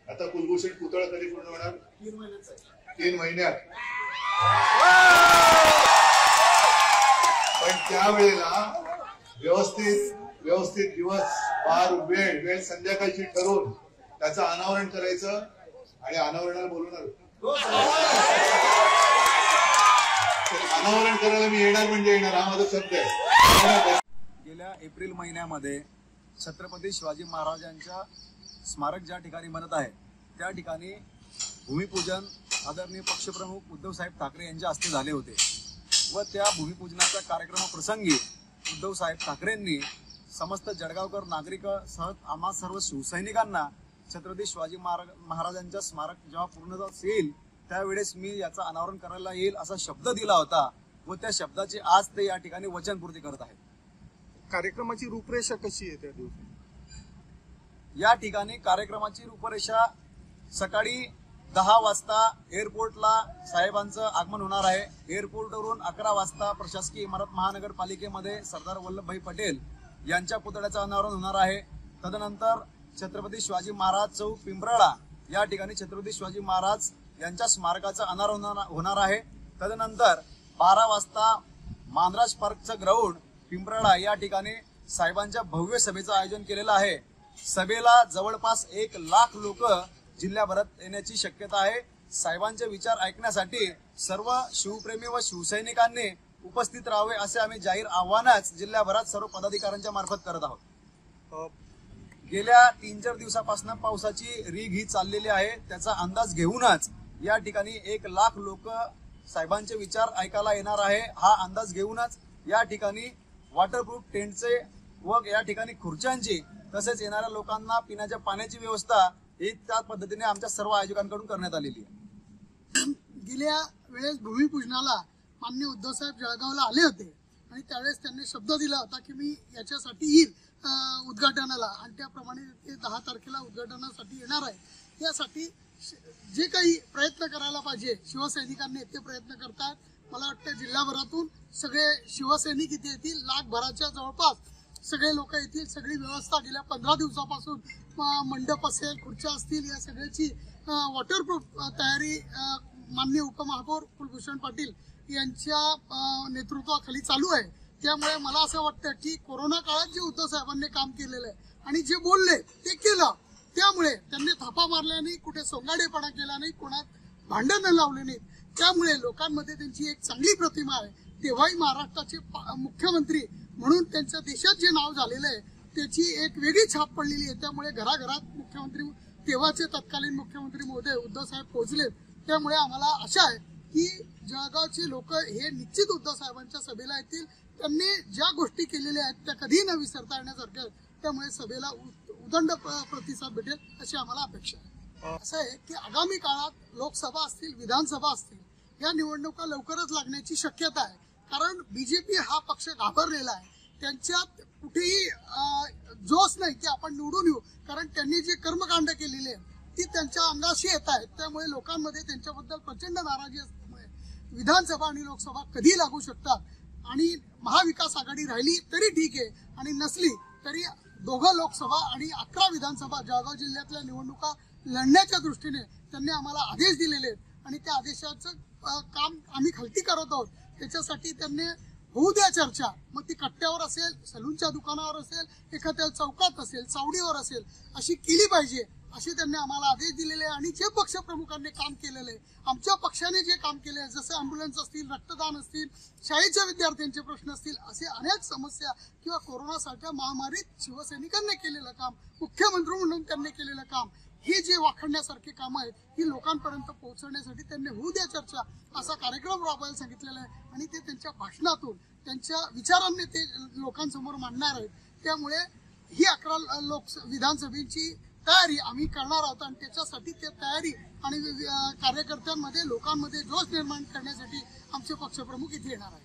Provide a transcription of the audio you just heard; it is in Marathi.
आता कुलभूषण पुतळा कधी पूर्ण होणार? 3 महिन्यात. पण त्यावेळेला व्यवस्थित दिवस फार वेळ संध्याकाळची ठरवून त्याचं अनावरण करायचं आणि अनावरणाला बोलवणार. अनावरण करायला मी येणार म्हणजे येणार, हा माझा शब्द आहे. गेल्या एप्रिल महिन्यामध्ये छत्रपती शिवाजी महाराजांच्या स्मारक ज्या ठिकाणी बनत आहे त्या ठिकाणी भूमिपूजन आदरणीय पक्षप्रमुख उद्धव साहेब ठाकरे यांच्या हस्ते झाले होते व त्या भूमिपूजनाच्या कार्यक्रमाप्रसंगी उद्धव साहेब ठाकरेंनी समस्त जळगावकर नागरिक सह आम्हा सर्व शिवसैनिकांना छत्रपती शिवाजी महाराजांच्या स्मारक जेव्हा पूर्ण येईल त्यावेळेस मी याचं अनावरण करायला येईल असा शब्द दिला होता व त्या शब्दाची आज ते या ठिकाणी वचनपूर्ती करत आहेत. कार्यक्रमाची रूपरेषा कशी आहे त्या दिवशी? या ठिकाणी कार्यक्रमाची रूपरेषा सकाळी 10 वाजता एअरपोर्टला साहेबांचं आगमन होणार आहे. एअरपोर्टवरून 11 वाजता प्रशासकीय इमारत महानगरपालिकेमध्ये सरदार वल्लभभाई पटेल यांच्या पुतळ्याचं अनावरण होणार आहे. तदनंतर छत्रपती शिवाजी महाराज चौक पिंपराळा या ठिकाणी छत्रपती शिवाजी महाराज यांच्या स्मारकाचं अनावरण होणार आहे. तदनंतर 12 वाजता मानराज पार्कचं ग्राउंड पिंपराळा या ठिकाणी साहेबांच्या भव्य सभेचं आयोजन केलेलं आहे. सभेला जवळपास 1 लाख लोक जिल्ह्याभरात येण्याची शक्यता आहे. साहेबांचे विचार ऐकण्यासाठी सर्व शिवप्रेमी व शिवसैनिकांनी उपस्थित राहावे असे आम्ही जाहीर आव्हानच जिल्ह्याभरात सर्व पदाधिकाऱ्यांच्या मार्फत करत आहोत. गेल्या 3-4 दिवसापासून पावसाची रीघ ही चाललेली आहे. त्याचा अंदाज घेऊनच या ठिकाणी 1 लाख लोक साहेबांचे विचार ऐकायला येणार आहे. हा अंदाज घेऊनच या ठिकाणी वॉटरप्रूफ टेंटचे व या ठिकाणी खुर्च्यांची तसेच येणाऱ्या लोकांना पिण्याच्या पाण्याची व्यवस्था ही त्या पद्धतीने आमच्या सर्व आयोजकांकडून करण्यात आलेली आहे. गेल्या वेळेस भूमिपूजनाला माननीय उद्धव साहेब जळगावला आले होते आणि त्यावेळेस त्यांनी शब्द दिला होता की मी याच्यासाठी येईल उद्घाटनाला आणि त्याप्रमाणे ते 10 तारखेला उद्घाटनासाठी येणार आहे. यासाठी जे काही प्रयत्न करायला पाहिजे शिवसैनिकांनी ते प्रयत्न करतात. मला वाटतं जिल्हाभरातून सगळे शिवसैनिक इथे येतील. लाखभराच्या जवळपास सगळे लोक येतील. सगळी व्यवस्था गेल्या 15 दिवसापासून मंडप असेल, खुर्च्या असतील, या सगळ्याची वॉटरप्रूफ तयारी माननीय उपमहापौर कुलभूषण पाटील यांच्या नेतृत्वाखाली चालू आहे. त्यामुळे मला असं वाटतं की कोरोना काळात जे उद्धव साहेबांनी काम केलेलं आहे आणि जे बोलले ते केलं, त्यामुळे त्यांनी थापा मारल्या नाही, कुठे सोंगाडेपणा केला नाही, कोणात भांडणं लावले नाहीत. त्यामुळे लोकांमध्ये त्यांची एक चांगली प्रतिमा आहे. तेव्हाही महाराष्ट्राचे मुख्यमंत्री म्हणून त्यांच्या देशात जे नाव झालेलं आहे त्याची एक वेगळी छाप पडलेली आहे. त्यामुळे घराघरात मुख्यमंत्री तेव्हाचे तत्कालीन मुख्यमंत्री महोदय उद्धव साहेब पोहोचलेत. त्यामुळे आम्हाला आशा आहे की जळगावचे लोक हे निश्चित उद्धव साहेबांच्या सभेला येतील. त्यांनी ज्या गोष्टी केलेल्या आहेत त्या कधीही न विसरता येण्यासारख्या आहेत. त्यामुळे सभेला उदंड प्रतिसाद भेटेल अशी आम्हाला अपेक्षा आहे. असं आहे की आगामी काळात लोकसभा असतील, विधानसभा असतील, या निवडणुका लवकरच लागण्याची शक्यता आहे. कारण बीजेपी हा पक्ष घाबरलेला आहे. त्यांच्यात कुठेही जोश नाही की आपण निवडून येऊ, कारण त्यांनी जे कर्मकांड केलेले आहे ती त्यांच्या अंगाशी येत आहेत. त्यामुळे लोकांमध्ये त्यांच्याबद्दल प्रचंड नाराजी असल्यामुळे विधानसभा आणि लोकसभा कधी लागू शकतात. आणि महाविकास आघाडी राहिली तरी ठीक आहे आणि नसली तरी 2 लोकसभा आणि 11 विधानसभा जळगाव जिल्ह्यातल्या निवडणुका लढण्याच्या दृष्टीने त्यांनी आम्हाला आदेश दिलेले आहेत आणि त्या आदेशाचं काम आम्ही खालती करत आहोत. त्याच्यासाठी त्यांनी होऊ द्या चर्चा. मग ती कट्ट्यावर असेल, सलूनच्या दुकानावर असेल, एखाद्या चौकात असेल, चावडीवर असेल, अशी केली पाहिजे असे त्यांनी आम्हाला आदेश दिलेले आहे. आणि जे पक्षप्रमुखांनी काम केलेलं आहे, आमच्या पक्षाने जे काम केले आहे, जसं अँब्युलन्स असतील, रक्तदान असतील, शाळेच्या विद्यार्थ्यांचे प्रश्न असतील, असे अनेक समस्या किंवा कोरोनासारख्या महामारीत शिवसैनिकांनी केलेलं काम, मुख्यमंत्री म्हणून त्यांनी केलेलं काम, हे जे वाखाणण्यासारखे काम आहेत ही लोकांपर्यंत पोहोचवण्यासाठी त्यांनी होऊ द्या चर्चा असा कार्यक्रम राबवायला सांगितलेला आहे. आणि ते त्यांच्या भाषणातून त्यांच्या विचारांनी ते लोकांसमोर मांडणार आहेत. त्यामुळे ही 11 विधानसभेची तयारी आम्ही करणार आहोत आणि त्याच्यासाठी ते तयारी आणि कार्यकर्त्यांमध्ये लोकांमध्ये जोश निर्माण करण्यासाठी आमचे पक्षप्रमुख इथे येणार आहेत.